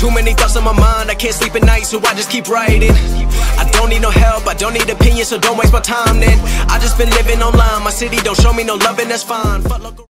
Too many thoughts on my mind, I can't sleep at night, so I just keep writing. I don't need no help, I don't need opinions, so don't waste my time then. I just been living online, my city don't show me no loving, that's fine.